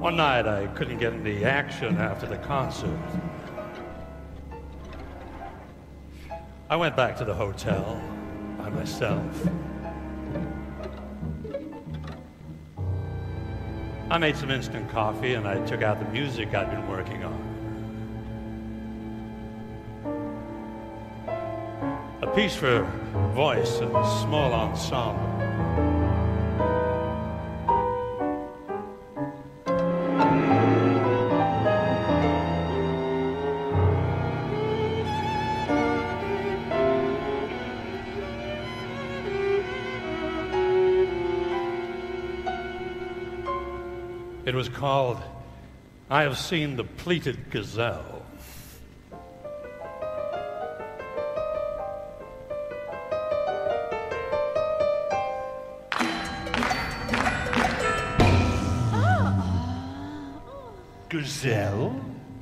One night I couldn't get any action after the concert. I went back to the hotel by myself. I made some instant coffee and I took out the music I'd been working on. A piece for voice and small ensemble. It was called I Have Seen the Pleated Gazelle. Gazelle?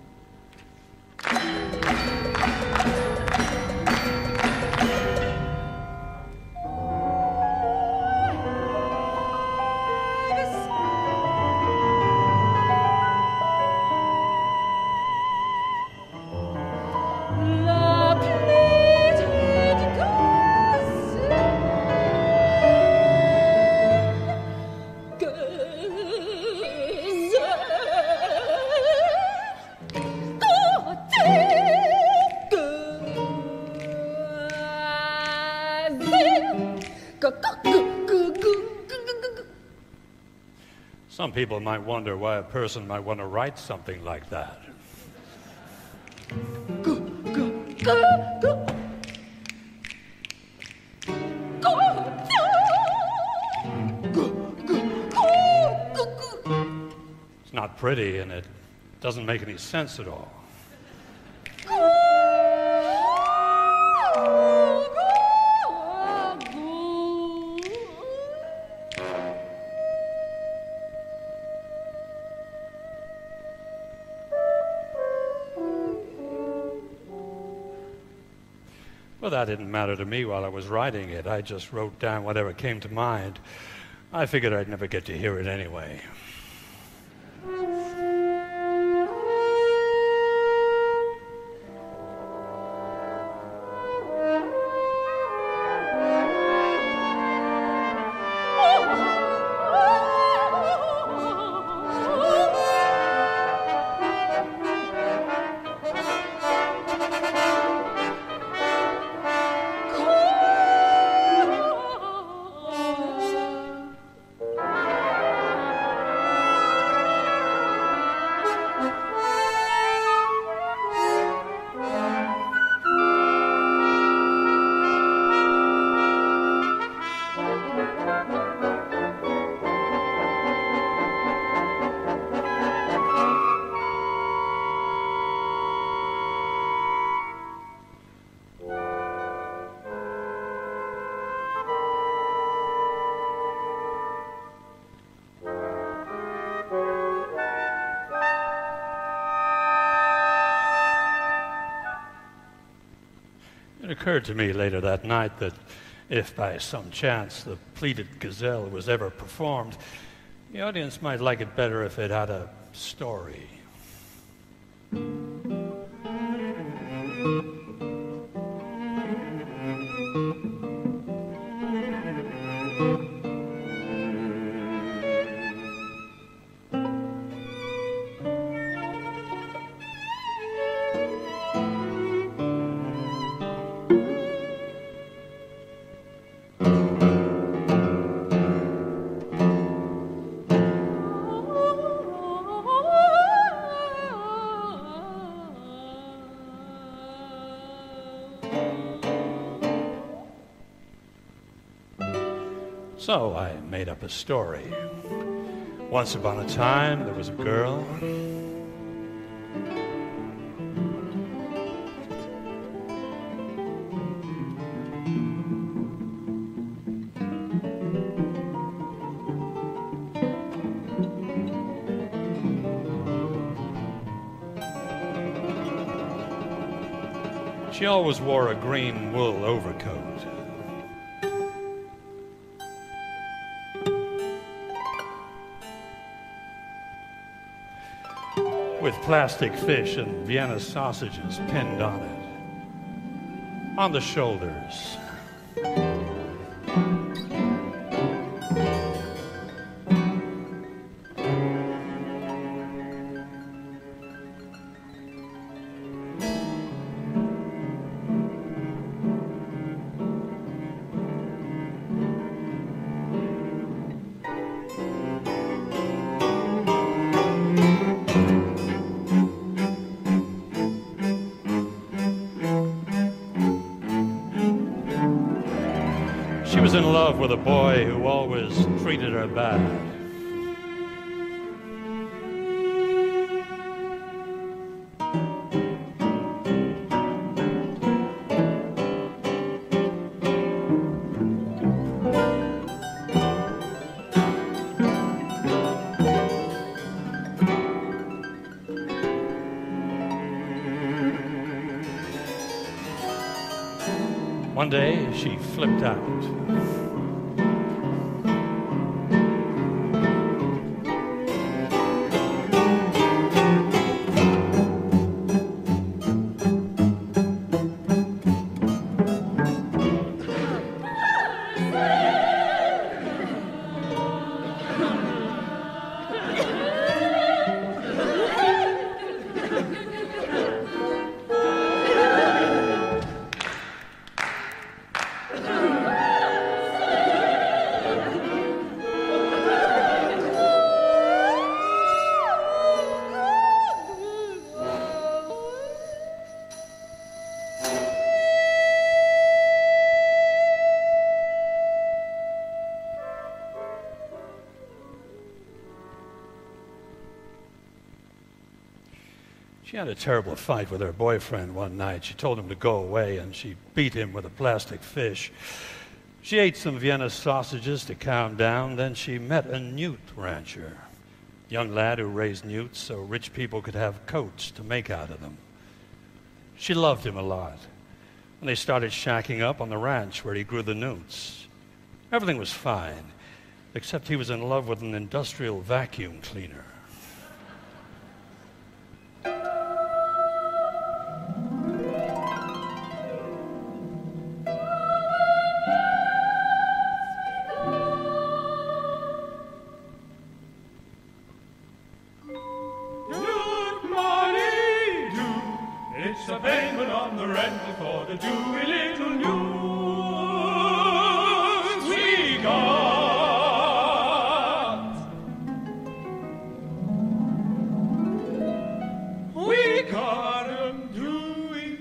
Some people might wonder why a person might want to write something like that. It's not pretty and it doesn't make any sense at all. Well, that didn't matter to me while I was writing it. I just wrote down whatever came to mind. I figured I'd never get to hear it anyway. It occurred to me later that night that if by some chance the Pleated Gazelle was ever performed, the audience might like it better if it had a story. So I made up a story. Once upon a time, there was a girl. She always wore a green wool overcoat. with plastic fish and Vienna sausages pinned on it, on the shoulders. She was in love with a boy who always treated her bad. One day, she flipped out. She had a terrible fight with her boyfriend one night. She told him to go away, and she beat him with a plastic fish. She ate some Vienna sausages to calm down. Then she met a newt rancher, a young lad who raised newts so rich people could have coats to make out of them. She loved him a lot, and they started shacking up on the ranch where he grew the newts. Everything was fine, except he was in love with an industrial vacuum cleaner. It's a payment on the rental for the dewy little news we got. We got 'em dewy.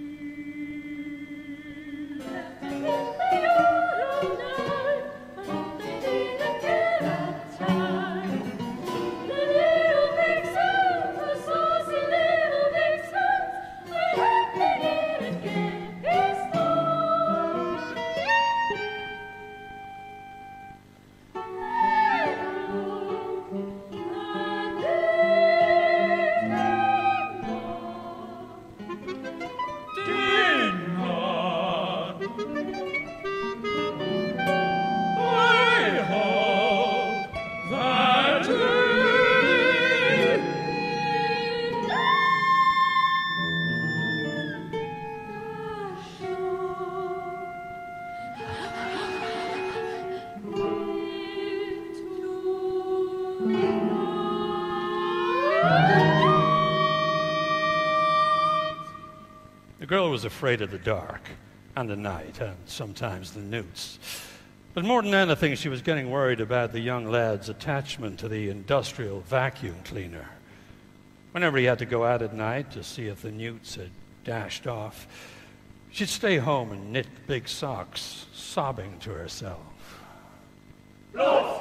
The girl was afraid of the dark and the night and sometimes the newts. But more than anything, she was getting worried about the young lad's attachment to the industrial vacuum cleaner. Whenever he had to go out at night to see if the newts had dashed off, she'd stay home and knit big socks, sobbing to herself. Blood!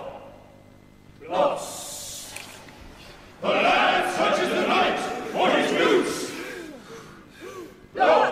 Blood! The lad searches the night for his newts! Blood!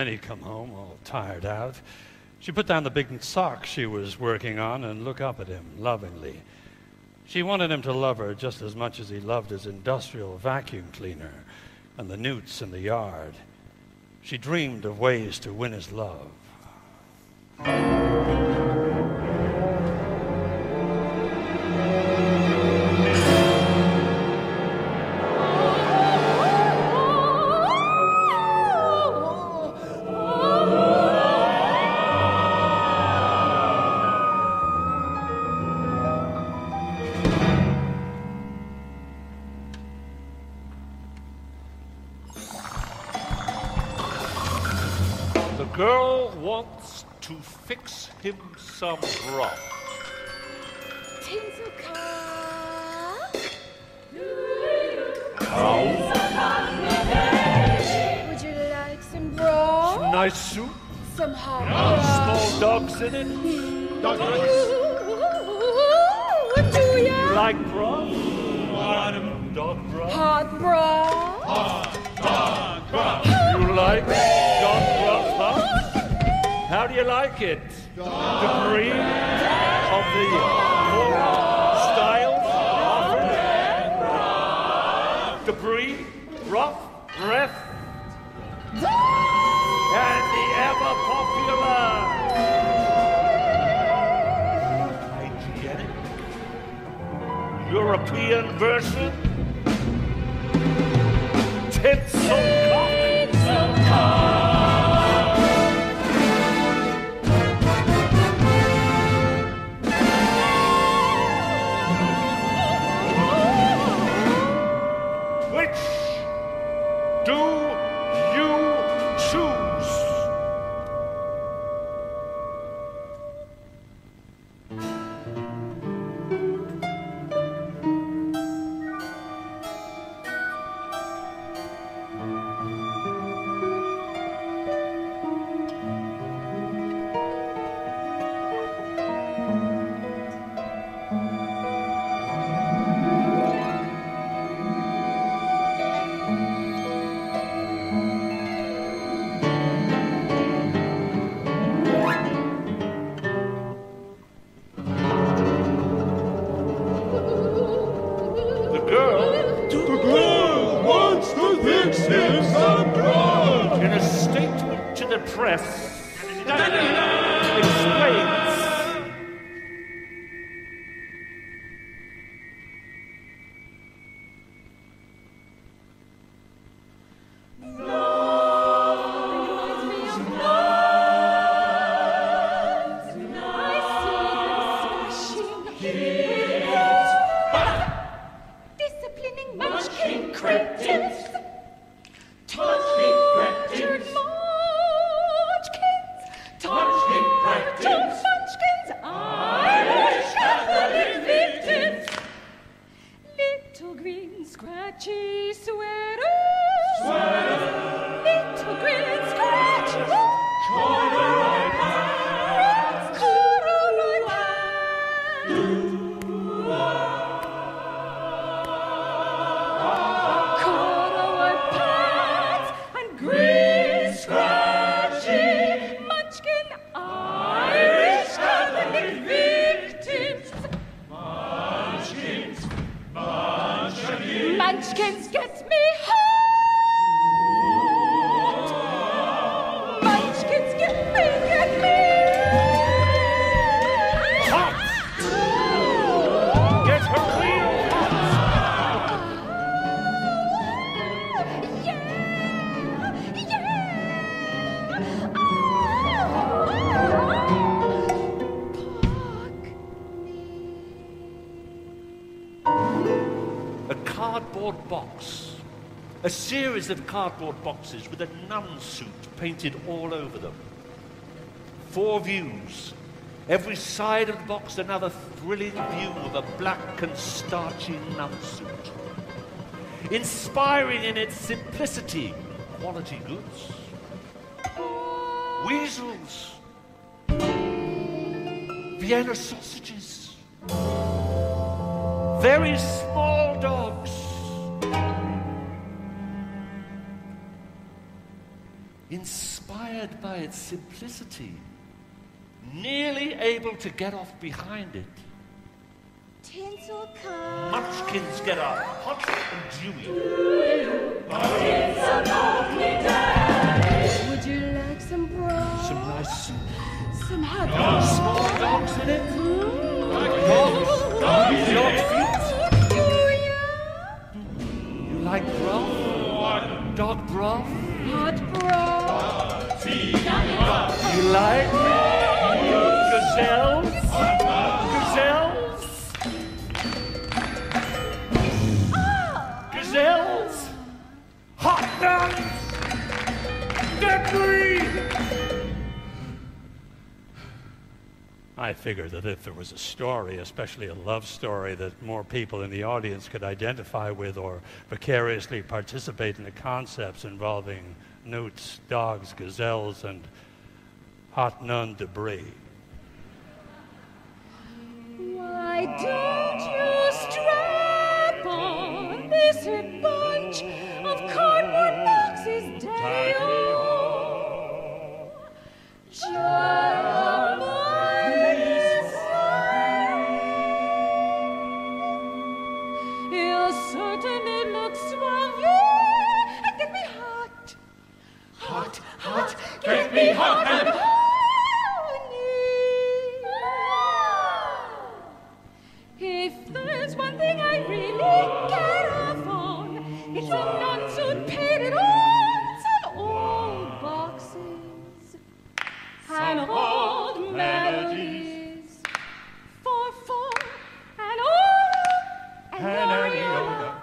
Then he'd come home all tired out. She'd put down the big sock she was working on and look up at him lovingly. She wanted him to love her just as much as he loved his industrial vacuum cleaner and the newts in the yard. She dreamed of ways to win his love. The girl wants to fix him some broth. Tinsel car. Would you like some broth? Nice soup, Some hot broth? small dogs in it. Dog Ooh, do ya? Like broth? Dog broth? Hot broth? You like dog broth, huh? How do you like it? Degree of the four styles offered? Debris, rough, breath, and the ever popular hygienic European version. Tinsel Which do you choose? The girl, wants to fix him some broth. in a statement to the press, explains Disciplining munchkin cretins. Munchkin cretins. Munchkins. Munchkin cretins. Munchkins. Irish Catholic victims. Little green scratchy sweaters. Little green scratchy corduroy pants. Corduroy pants and green scratchy munchkin Irish Catholic victims. Munchkins get me hot. Munchkins get me hot. Get her real A cardboard box. A series of cardboard boxes with a nun suit painted all over them. 4 views. Every side of the box another thrilling view of a black and starchy nun suit. Inspiring in its simplicity, quality goods. Weasels. Vienna sausages. Very small dogs. Inspiring inspired by its simplicity, nearly able to get off behind it. Tinsel come. Munchkins get up, hot and dewy. It's a lovely day. Would you like some broth? Some nice soup. Some hot dogs. Small dogs in it. Dogs. Dogs. You like broth? Dog broth? Hot broth. You like gazelles? Gazelles? Gazelles? Hot dogs? Debris? I figured that if there was a story, especially a love story, that more people in the audience could identify with or vicariously participate in the concepts involving newts, dogs, gazelles, and hot nun debris. Why don't you strap on this hip bunch of cardboard boxes, Dale? He'll certainly look suave and get me hot. Hot, hot, get me hot and If there's one thing I really get off on, it's a non-suit painted on some old boxes and old melodies for and old and Oreo.